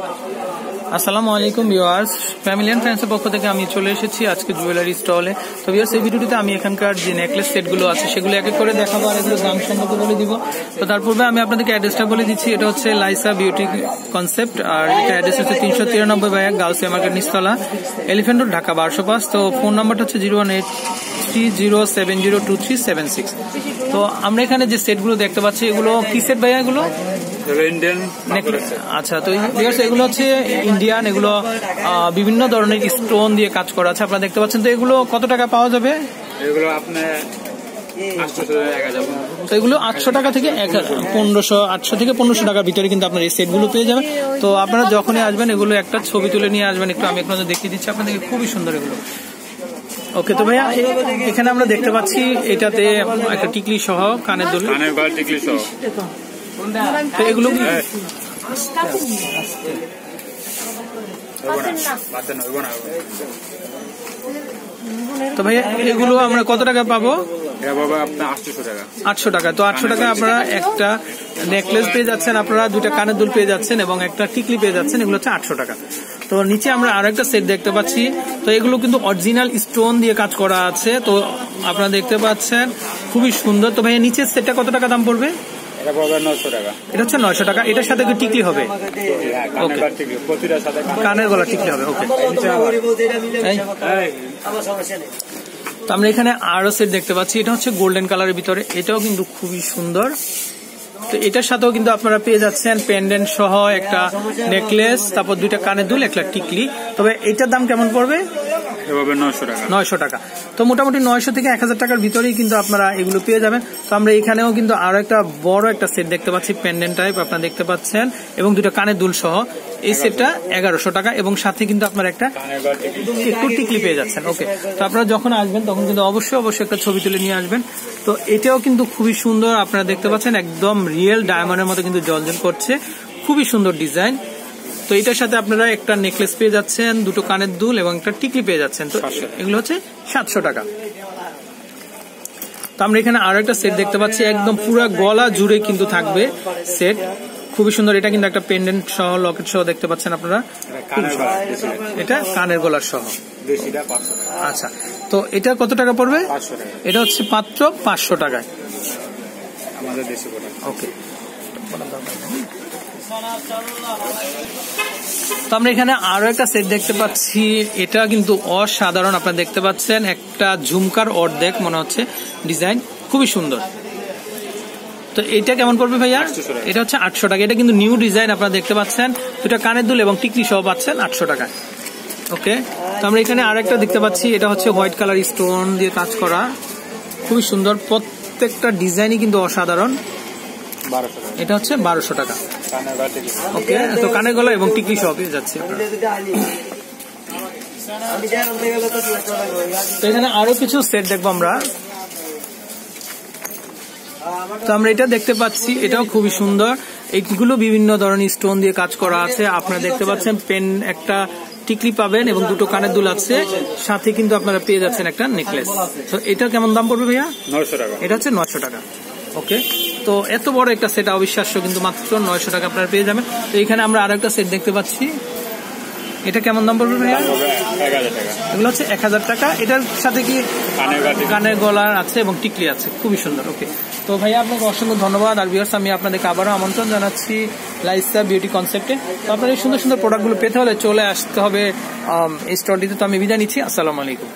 আসসালামু আলাইকুম viewers, family and ফ্রেন্ডসের পক্ষ থেকে আমি চলে এসেছি আজকে জুয়েলারি স্টলে। তো ভিউয়ার্স, এই ভিডিওটিতে আমি এখানকার যে নেকলেস সেটগুলো আছে সেগুলো এক এক করে দেখাবো আর এগুলো দাম সম্পর্কে বলে দিব। তো তার পূর্বে আমি আপনাদেরকে অ্যাড্রেসটা বলে দিচ্ছি। এটা হচ্ছে লাইসা বিউটি কনসেপ্ট, আর এটা অ্যাড্রেস হচ্ছে 393 বাই 1 গাউসিয়া মার্কেট নিচতলা, এলিফ্যান্ট রোড, ঢাকা 1205। তো ফোন নাম্বারটা হচ্ছে 01830702376। তো আমরা এখানে যে সেটগুলো দেখতে পাচ্ছি এগুলো কি সেট ভাইয়া? এগুলো ইন্ডিয়ান নেকলেস। আচ্ছা, তো এগুলো হচ্ছে ইন্ডিয়ান, এগুলো বিভিন্ন ধরনের স্টোন দিয়ে কাজ করা আছে আপনারা দেখতে পাচ্ছেন। তো এগুলো কত টাকা পাওয়া যাবে? এগুলো আপনার 800 তো এগুলো 800 টাকা থেকে 800 থেকে 1500 টাকার ভিতরে কিন্তু আপনার এই সেটগুলো পেয়ে যাবেন। তো আপনারা যখনই আসবেন এগুলো একটা ছবি তুলে নিয়ে আসবেন। একটু আমি আপনাদের দেখিয়ে দিচ্ছি আপনাদেরকে, খুবই সুন্দর এগুলো। ওকে, তো ভাইয়া এখানে আমরা দেখতে পাচ্ছি এটাতে একটা টিকলি সহ কানের দুল, টিকলি সহ। তো এগুলো তো ভাইয়া এগুলো আমরা কত টাকা পাবো? 800 টাকা। তো 800 টাকা আপনারা একটা নেকলেস পেয়ে যাচ্ছেন, আপনারা দুইটা কানের দুল পেয়ে যাচ্ছেন এবং একটা টিকলি পেয়ে যাচ্ছেন। এগুলো হচ্ছে 800 টাকা। তো নিচে আমরা আরো একটা সেট দেখতে পাচ্ছি। তো এগুলো কিন্তু অরিজিনাল স্টোন দিয়ে কাজ করা আছে। তো আপনারা দেখতে পাচ্ছেন খুবই সুন্দর। তো ভাইয়া নিচের সেটটা কত টাকা দাম পড়বে? এটা হচ্ছে 900 টাকা। এটার সাথে টিকলি হবে, কানের গলা টিকলি হবে। ওকে, তো আমরা এখানে আরো সেট দেখতে পাচ্ছি। এটা হচ্ছে গোল্ডেন কালারের ভিতরে, এটাও কিন্তু খুবই সুন্দর। তো এটার সাথেও কিন্তু আপনারা পেয়ে যাচ্ছেন পেন্ডেন্ট সহ একটা নেকলেস, তারপর দুইটা কানের দুল, একটা টিকলি। তবে এটার দাম কেমন পড়বে? 900 টাকা। তো মোটামুটি 900 থেকে 1000 টাকার ভিতরেই কিন্তু আপনারা এগুলো পেয়ে যাবেন। তো আমরা এখানেও কিন্তু আরো একটা বড় একটা সেট দেখতে পাচ্ছি, পেন্ডেন্ট টাইপ আপনারা দেখতে পাচ্ছেন, এবং দুটো কানের দুল সহ। এই সেটটা 1100 টাকা এবং সাথে কিন্তু আপনারা একটা একটু টিকলি পেয়ে যাচ্ছেন। ওকে, তো আপনারা যখন আসবেন তখন কিন্তু অবশ্যই একটা ছবি তুলে নিয়ে আসবেন। তো এটাও কিন্তু খুবই সুন্দর, আপনারা দেখতে পাচ্ছেন একদম রিয়েল ডায়মন্ডের মতো কিন্তু জ্বলজ্বল করছে, খুবই সুন্দর ডিজাইন। তো এটার সাথে আপনারা একটা নেকলেস পেয়ে যাচ্ছেন, দুটো কানের দুল এবং একটা টিকলি পেয়ে যাচ্ছেন। তো এগুলো হচ্ছে 700 টাকা। তো আমরা এখানে আরো একটা সেট দেখতে পাচ্ছি, একদম পুরো গলা জুড়ে কিন্তু থাকবে সেট, খুবই সুন্দর। এটা কিন্তু একটা পেন্ডেন্ট সহ লকেট সহ দেখতে পাচ্ছেন আপনারা, এটা কানের গলার সহ। আচ্ছা, তো এটা কত টাকা পড়বে? এটা হচ্ছে মাত্র 500 টাকায়। ওকে, তো আমরা এখানে আরো একটা সেট দেখতে পাচ্ছি, এটা কিন্তু অসাধারণ। আপনারা দেখতে পাচ্ছেন একটা ঝুমকার অর্ধেক মনে হচ্ছে ডিজাইন, খুবই সুন্দর। তো এটা কেমন পড়বে ভাইয়া? এটা হচ্ছে 800 টাকা। এটা কিন্তু নিউ ডিজাইন, আপনারা দেখতে পাচ্ছেন দুটা কানের দুল এবং টিকলি সহ পাচ্ছেন 800 টাকা। ওকে, তো আমরা এখানে আরো একটা দেখতে পাচ্ছি, এটা হচ্ছে হোয়াইট কালার স্টোন দিয়ে কাজ করা, খুবই সুন্দর। প্রত্যেকটা ডিজাইনই কিন্তু অসাধারণ। এটা হচ্ছে 1200 টাকা। ওকে, তো কানের গলা এবং টিকলি সহ পেয়ে যাচ্ছে। তো এখানে আরো কিছু সেট দেখবো আমরা। তো আমরা এটা দেখতে পাচ্ছি, এটাও খুবই সুন্দর। এইগুলো বিভিন্ন ধরনের স্টোন দিয়ে কাজ করা আছে। আপনারা দেখতে পাচ্ছেন পেন একটা টিকলি পাবেন এবং দুটো কানের দুল আছে, সাথে কিন্তু আপনারা পেয়ে যাচ্ছেন একটা নেকলেস। তো এটা কেমন দাম পড়বে ভাইয়া? 900 টাকা। এটা হচ্ছে 900 টাকা। ওকে, তো এত বড় একটা সেট অবিশ্বাস্য, কিন্তু মাত্র 900 টাকা আপনারা পেয়ে যাবেন। তো এখানে আমরা আরো একটা সেট দেখতে পাচ্ছি, এটা কেমন দাম পড়বে ভাইয়া? 1000 টাকা। এগুলো হচ্ছে 1000 টাকা। এটার সাথে কি কানের গলার আছে এবং টিকলি আছে, খুবই সুন্দর। ওকে, তো ভাইয়া আপনাকে অসংখ্য ধন্যবাদ। আর ভিউয়ার্স, আমি আপনাদেরকে আবারও আমন্ত্রণ জানাচ্ছি লাইসা বিউটি কনসেপ্টে। তো আপনার এই সুন্দর সুন্দর প্রোডাক্টগুলো পেতে হলে চলে আসতে হবে এই স্টলটিতে। তো আমি বিদায় নিচ্ছি, আসসালামু আলাইকুম।